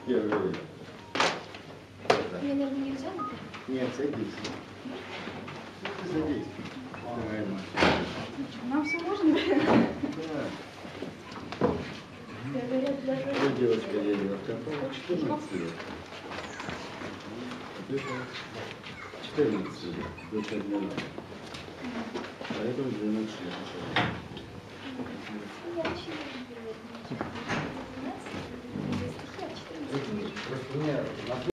Первый. Мне, наверное, нельзя? Нет, садись. Садись. Давай, Маша. Нам все можно? Да. Говорят, даже... Что девочка едет? 14 лет. 14 лет. Дочь одна. А это уже 12 лет.